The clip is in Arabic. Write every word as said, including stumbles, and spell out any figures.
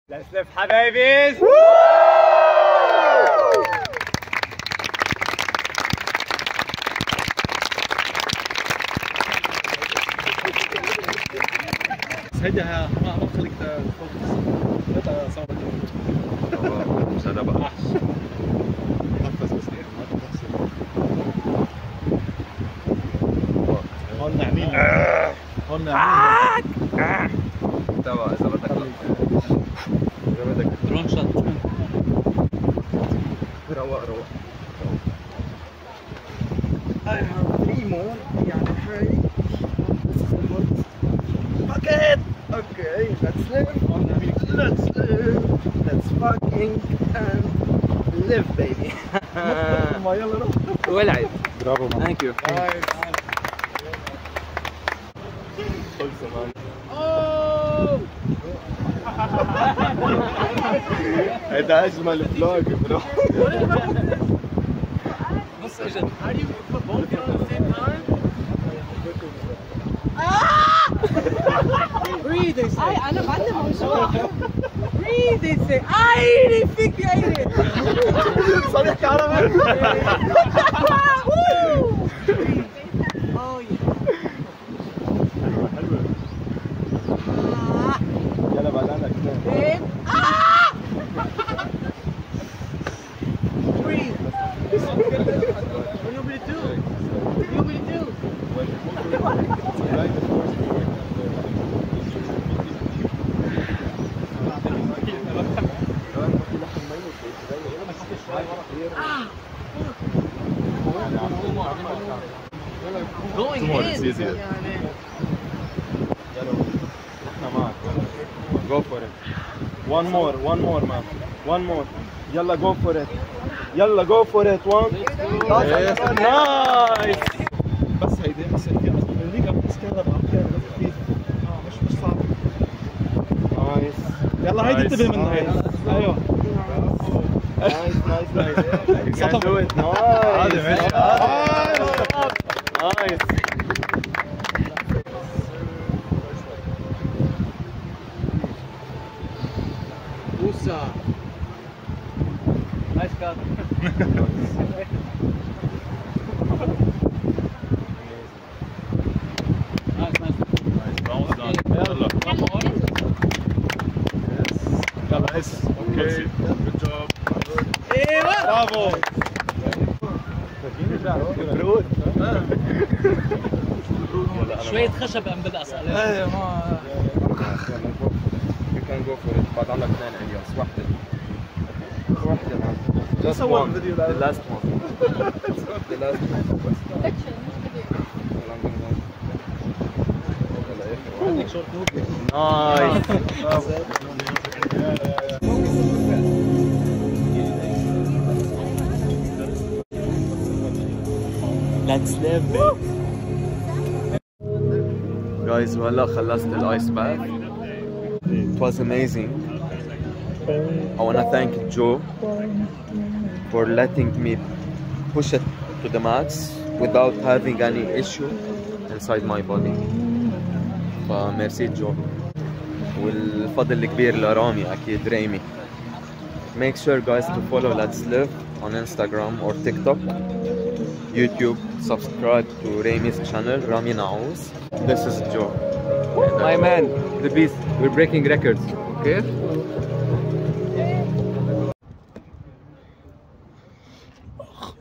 Let's live حبايبيز. هيدا ما ما خليك تفوكس. لا صعب مش هذا بقى. نفس بس ما تفصل. هون نعمين. هون نعمين. تبع إذا بدك. إذا بدك. درون شوت. روق روق. I have three more. يعني هاي. Bucket. Okay, let's live. Let's live. Let's fucking and live, baby. ولعب. برافو. Thank you. Nice. Oh! هيدا أجمل فلوج برو. بص اجت. How do you put both at the same time? Breathe, they say. Ay, أنا بعلم موضوع. Breathe, they say. عيني فيك يا عيني. صريح كهرباء. Oh yeah. يلا بعد عنك. Babe. Breathe. What you want me to do? What you want me to do? Going in. Go for it. One more, one more man. One more. Yalla, go for it. Yalla, go for it. One. Nice. بس هيدي بس الليجا بتستغرب عم تعمل خفيف. اه مش مش صعب. نايس. يلا هيدي انتبه منها هيدي. ايوه. نايس نايس نايس. You can سطب. do it. Nice. عادي ماشي. Nice. Usa. Nice cut. Nice, nice. Bounce down. يلا. يلا هس. اوكي. Good job. ايوه. برافو. شوية خشب أم بدأ أسأل. ايه ما You can go for it. بعد عندك اثنين الياس. واحدة. واحدة معك. Just صور one. الفيديو The ده. last one. The last one. عندك شورت موفي. Nice. Let's live, baby. Guys, وهلا خلصت الايس باث. It was amazing. I wanna thank Joe for letting me push it to the max without having any issue inside my body. فميرسي جو. والفضل الكبير لرامي أكيد رامي. Make sure guys to follow Let's Live on Instagram or TikTok, YouTube. Subscribe to Ramy's channel, Ramy Naouss. This is Joe. My man, the beast. We're breaking records. Okay?